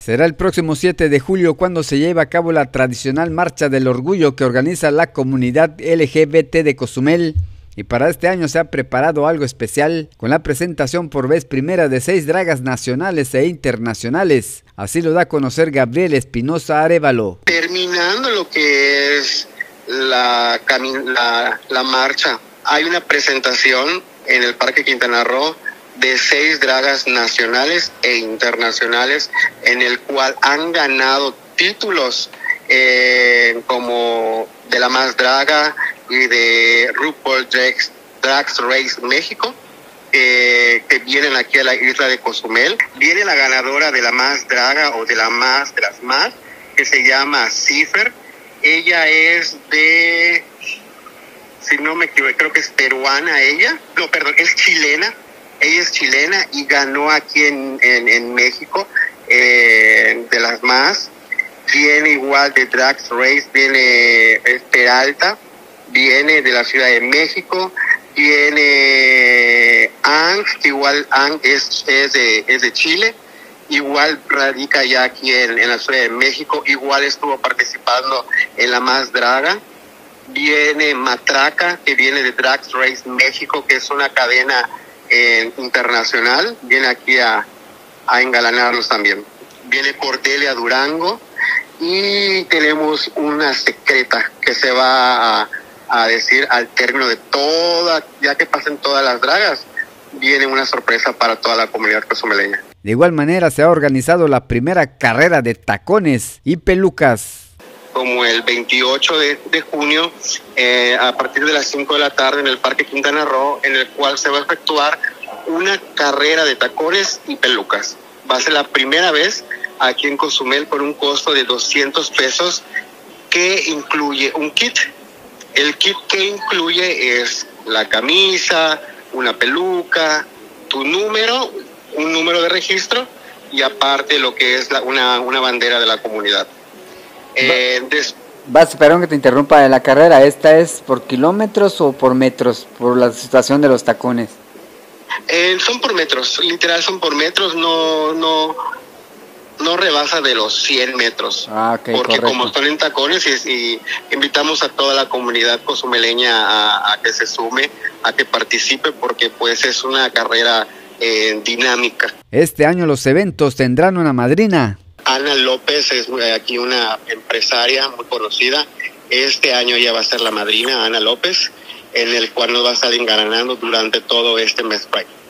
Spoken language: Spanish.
Será el próximo 7 de julio cuando se lleve a cabo la tradicional Marcha del Orgullo que organiza la comunidad LGBT de Cozumel. Y para este año se ha preparado algo especial con la presentación por vez primera de 6 dragas nacionales e internacionales. Así lo da a conocer Gabriel Espinosa Arévalo. Terminando lo que es la marcha, hay una presentación en el Parque Quintana Roo de 6 dragas nacionales e internacionales en el cual han ganado títulos como de la Más Draga y de RuPaul Drag Race México, que vienen aquí a la isla de Cozumel. Viene la ganadora de la Más Draga o de las más, que se llama Cifer. Ella es de, si no me equivoco, creo que es peruana ella. No, perdón, es chilena. Ella es chilena y ganó aquí en México de las más. Viene igual de Drag Race, viene Peralta, viene de la Ciudad de México, viene Ang, que igual Ang es de Chile, igual radica ya aquí en la Ciudad de México, igual estuvo participando en la Más Draga. Viene Matraca, que viene de Drag Race México, que es una cadena internacional, viene aquí a engalanarnos también. Viene Cordelia Durango y tenemos una secreta que se va a decir al término de toda, ya que pasen todas las dragas, viene una sorpresa para toda la comunidad cozumeleña. De igual manera se ha organizado la primera carrera de tacones y pelucas. Como el 28 de junio, a partir de las 5 de la tarde en el Parque Quintana Roo, en el cual se va a efectuar una carrera de tacones y pelucas. Va a ser la primera vez aquí en Cozumel por un costo de 200 pesos que incluye un kit. El kit que incluye es la camisa, una peluca, tu número, un número de registro y aparte lo que es una bandera de la comunidad. Perdón que te interrumpa, de la carrera, ¿esta es por kilómetros o por metros, por la situación de los tacones? Son por metros, literal son por metros, no rebasa de los 100 metros. Okay, porque correcto. Como están en tacones y invitamos a toda la comunidad cozumeleña a que se sume, a que participe, porque pues es una carrera dinámica. Este año los eventos tendrán una madrina. Ana López es aquí una empresaria muy conocida. Este año ya va a ser la madrina, Ana López, en el cual nos va a estar engalanando durante todo este mes Pride.